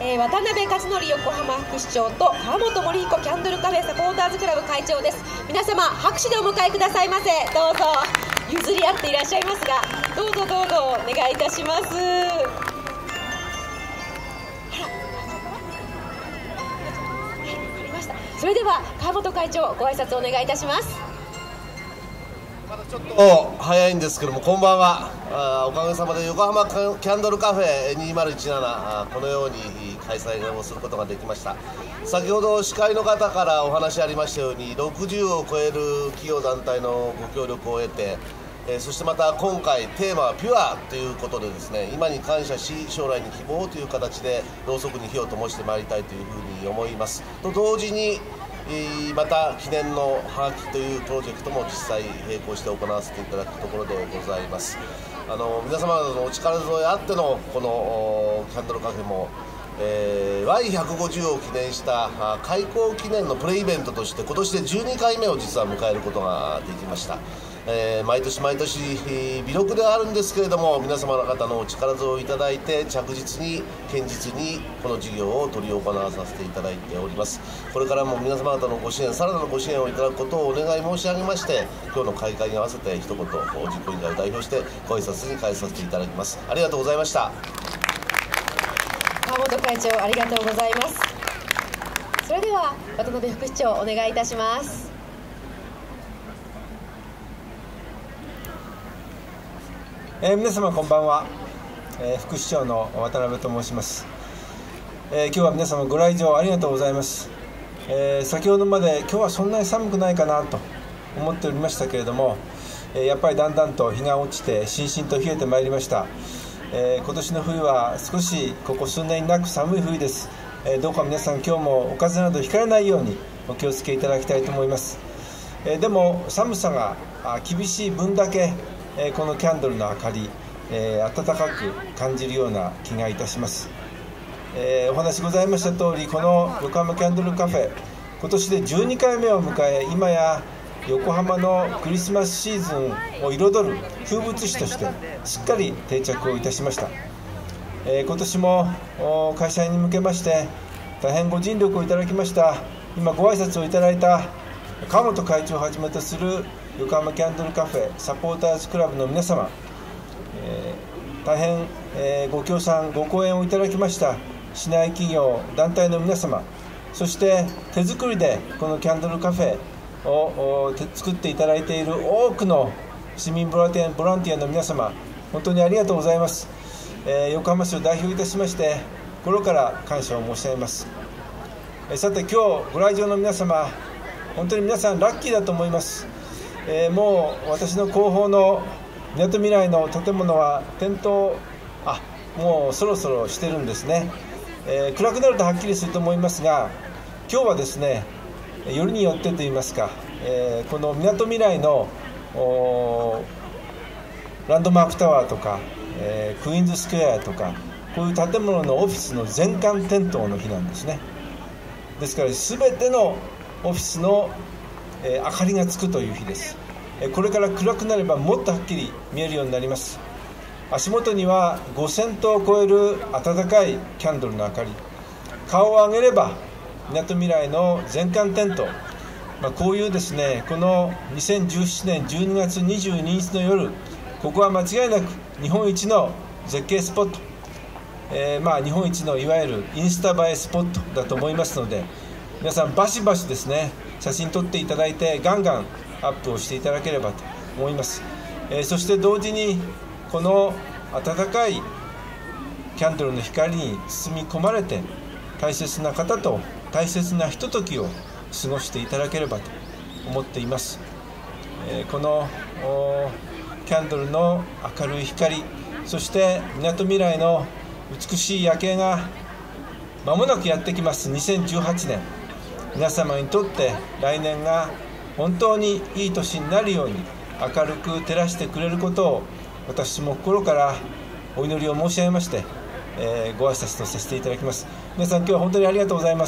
渡辺克典横浜副市長と川本森彦キャンドルカフェサポーターズクラブ会長です。皆様拍手でお迎えくださいませ。どうぞ。譲り合っていらっしゃいますが、どうぞどうぞお願いいたします。それでは川本会長、ご挨拶お願いいたします。 まだちょっと早いんですけども、こんばんは。おかげさまで横浜キャンドルカフェ2017、このように開催をすることができました。先ほど司会の方からお話ありましたように、60を超える企業団体のご協力を得て、そしてまた今回テーマはピュアということでですね、今に感謝し将来に希望という形でろうそくに火を灯してまいりたいというふうに思いますと同時に、また記念のハガキというプロジェクトも実際並行して行わせていただくところでございます。皆様のお力添えあってのこのキャンドルカフェも、Y150 を記念した開校記念のプレイベントとして今年で12回目を実は迎えることができました。毎年毎年微力ではあるんですけれども、皆様の方のお力添えをいただいて着実に堅実にこの事業を執り行わさせていただいております。これからも皆様方のご支援、さらなるご支援をいただくことをお願い申し上げまして、今日の開会に合わせて一言実行委員会を代表してご挨拶に返させていただきます。ありがとうございました。 川本会長、ありがとうございます。それでは渡辺副市長、お願いいたします。 皆様こんばんは。副市長の渡辺と申します。今日は皆様ご来場ありがとうございます。先ほどまで今日はそんなに寒くないかなと思っておりましたけれども、やっぱりだんだんと日が落ちてしんしんと冷えてまいりました。今年の冬は少しここ数年なく寒い冬です。どうか皆さん今日もお風邪などひかれないようにお気をつけいただきたいと思います。でも寒さが厳しい分だけこのキャンドルの明かり、暖かく感じるような気がいたします。お話ございました通り、この横浜キャンドルカフェ、今年で12回目を迎え、今や横浜のクリスマスシーズンを彩る風物詩としてしっかり定着をいたしました。今年も開催に向けまして大変ご尽力をいただきました。今ご挨拶をいただいた川本会長をはじめとする横浜キャンドルカフェサポーターズクラブの皆様、大変、ご協賛ご講演をいただきました市内企業団体の皆様、そして手作りでこのキャンドルカフェを作っていただいている多くの市民ボランティアの皆様、本当にありがとうございます。横浜市を代表いたしまして心から感謝を申し上げます。さて今日ご来場の皆様、本当に皆さんラッキーだと思います。もう私の後方のみなとみらいの建物は点灯もうそろそろしてるんですね。暗くなるとはっきりすると思いますが、今日はですね、よりによってといいますか、このみなとみらいのランドマークタワーとか、クイーンズスクエアとか、こういう建物のオフィスの全館点灯の日なんですね。ですから全てのオフィスの明かりがつくという日です。これから暗くなればもっとはっきり見えるようになります。足元には5000灯を超える暖かいキャンドルの明かり、顔を上げればみなとみらいの全館点灯、こういうですね、この2017年12月22日の夜、ここは間違いなく日本一の絶景スポット、日本一のいわゆるインスタ映えスポットだと思いますので、皆さんバシバシですね、写真撮っていただいてガンガンアップをしていただければと思います。そして同時にこの暖かいキャンドルの光に包み込まれて大切な方と大切なひとときを過ごしていただければと思っています。このキャンドルの明るい光、そしてみなとみらいの美しい夜景が間もなくやってきます2018年、皆様にとって来年が本当にいい年になるように明るく照らしてくれることを私も心からお祈りを申し上げまして、ご挨拶とさせていただきます。皆さん今日は本当にありがとうございます。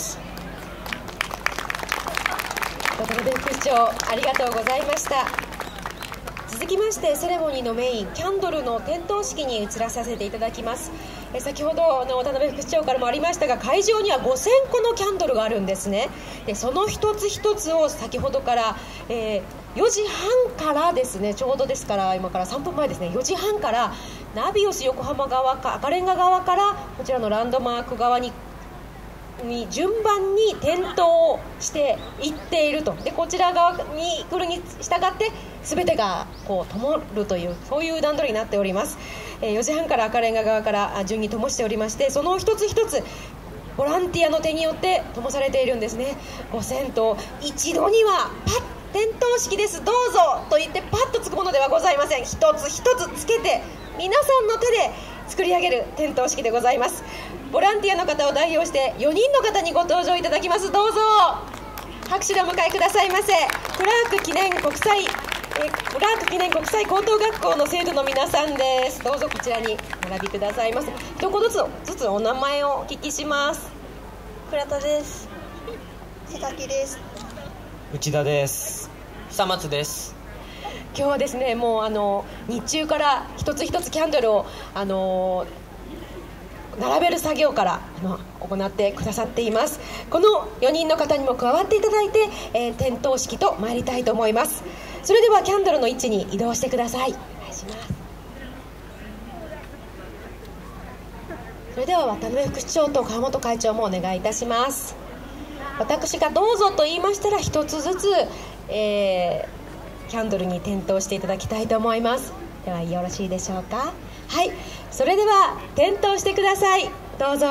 渡辺副市長、ありがとうございました。続続きましてセレモニーのメインキャンドルの点灯式に移らさせていただきます。先ほどの渡辺副市長からもありましたが、会場には5000個のキャンドルがあるんですね。でその一つ一つを先ほどから、4時半からですね、ちょうどですから今から3分前ですね、4時半からナビオス横浜側か赤レンガ側からこちらのランドマーク側に順番に点灯していっていると。でこちら側に来るに従って全てがこう灯るという、そういう段取りになっております。4時半から赤レンガ側から順に灯しておりまして、その一つ一つボランティアの手によって灯されているんですね。5000灯一度にはパッ点灯式ですどうぞと言ってパッとつくものではございません。一つ一つつけて皆さんの手で作り上げる点灯式でございます。ボランティアの方を代表して4人の方にご登場いただきます。どうぞ拍手でお迎えくださいませ。クラーク記念国際高等学校の生徒の皆さんです。どうぞこちらにお並びくださいませ。一言ずつお名前をお聞きします。 倉田です。榊です。 内田です。久松です。 今日はですね、もう日中から一つ一つキャンドルを並べる作業から行ってくださっています。この4人の方にも加わっていただいて、点灯式と参りたいと思います。それではキャンドルの位置に移動してください。お願いします。それでは渡辺副市長と川本会長もお願いいたします。私がどうぞと言いましたら一つずつ、キャンドルに点灯していただきたいと思います。ではよろしいでしょうか。はい、それでは点灯してください。どうぞ。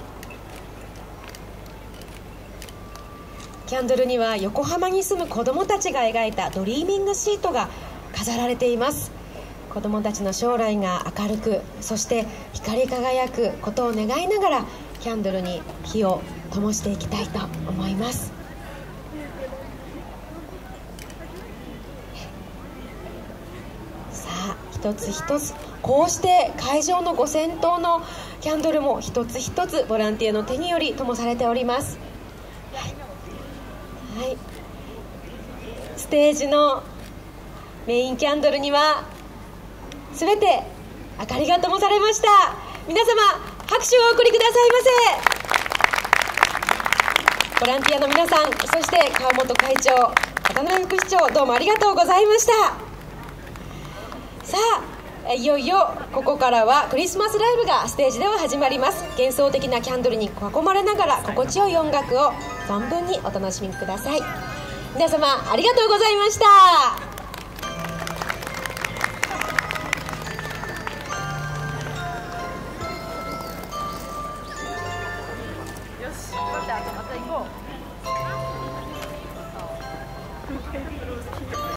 キャンドルには横浜に住む子どもたちが描いたドリーミングシートが飾られています。子どもたちの将来が明るく、そして光り輝くことを願いながらキャンドルに火を灯していきたいと思います。さあ一つ一つこうして会場の5000灯のキャンドルも一つ一つボランティアの手により灯されております。はい、ステージのメインキャンドルにはすべて明かりが灯されました。皆様拍手をお送りくださいませ。ボランティアの皆さん、そして川本会長、渡辺副市長、どうもありがとうございました。さあいよいよここからはクリスマスライブがステージでは始まります。幻想的なキャンドルに囲まれながら心地よい音楽を存分にお楽しみください。皆様ありがとうございました。 よし、また行こう。